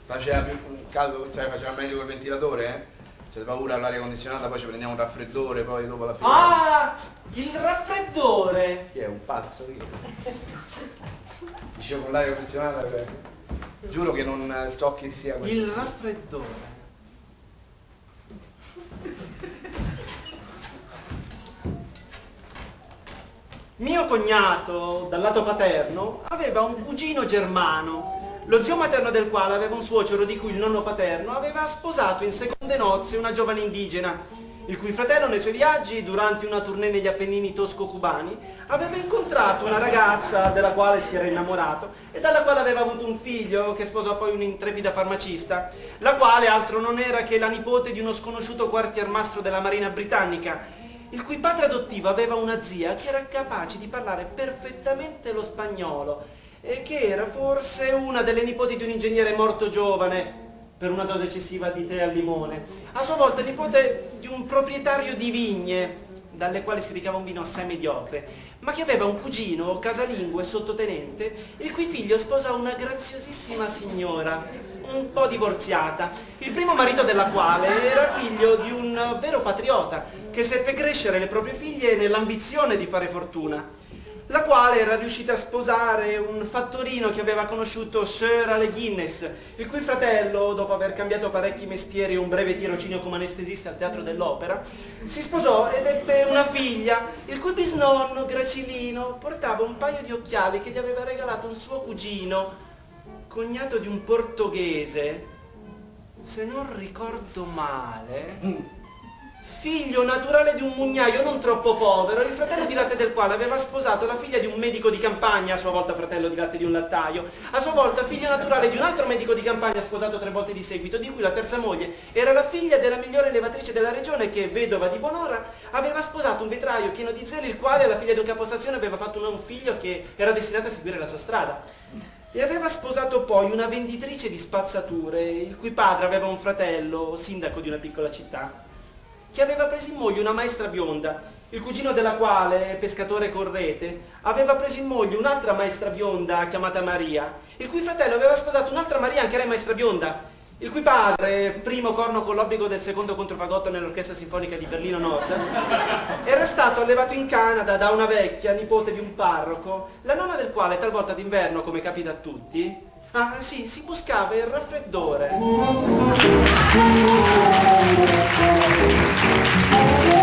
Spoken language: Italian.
Faceva più caldo, cioè faceva meglio col ventilatore, eh? C'è paura all'aria condizionata, poi ci prendiamo un raffreddore, poi dopo la fine. Ah! Il raffreddore! Chi è? Un pazzo io? Dicevo con l'aria condizionata, giuro che non so chi sia questo. Il raffreddore. Mio cognato, dal lato paterno, aveva un cugino germano, lo zio materno del quale aveva un suocero di cui il nonno paterno aveva sposato in seconde nozze una giovane indigena, il cui fratello nei suoi viaggi, durante una tournée negli Appennini tosco-cubani, aveva incontrato una ragazza della quale si era innamorato e dalla quale aveva avuto un figlio che sposò poi un'intrepida farmacista, la quale altro non era che la nipote di uno sconosciuto quartiermastro della Marina britannica, il cui padre adottivo aveva una zia che era capace di parlare perfettamente lo spagnolo e che era forse una delle nipoti di un ingegnere morto giovane per una dose eccessiva di tè al limone, a sua volta nipote di un proprietario di vigne dalle quali si ricava un vino assai mediocre, ma che aveva un cugino casalingo e sottotenente, il cui figlio sposa una graziosissima signora, un po' divorziata, il primo marito della quale era figlio di un vero patriota, che seppe crescere le proprie figlie nell'ambizione di fare fortuna, la quale era riuscita a sposare un fattorino che aveva conosciuto Sir Ale Guinness, il cui fratello, dopo aver cambiato parecchi mestieri e un breve tirocinio come anestesista al Teatro dell'Opera, si sposò ed ebbe una figlia, il cui bisnonno, Gracilino, portava un paio di occhiali che gli aveva regalato un suo cugino, cognato di un portoghese, se non ricordo male, figlio naturale di un mugnaio non troppo povero, il fratello di latte del quale aveva sposato la figlia di un medico di campagna, a sua volta fratello di latte di un lattaio, a sua volta figlio naturale di un altro medico di campagna sposato 3 volte di seguito, di cui la terza moglie era la figlia della migliore levatrice della regione che, vedova di buon'ora, aveva sposato un vetraio pieno di zeli, il quale alla figlia di un capostazione aveva fatto un figlio che era destinato a seguire la sua strada. E aveva sposato poi una venditrice di spazzature, il cui padre aveva un fratello, sindaco di una piccola città, che aveva preso in moglie una maestra bionda, il cugino della quale, pescatore con rete, aveva preso in moglie un'altra maestra bionda chiamata Maria, il cui fratello aveva sposato un'altra Maria, anche lei maestra bionda, il cui padre, primo corno con l'obbligo del secondo controfagotto nell'orchestra sinfonica di Berlino Nord, era stato allevato in Canada da una vecchia, nipote di un parroco, la nonna del quale talvolta d'inverno, come capita a tutti, si buscava il raffreddore.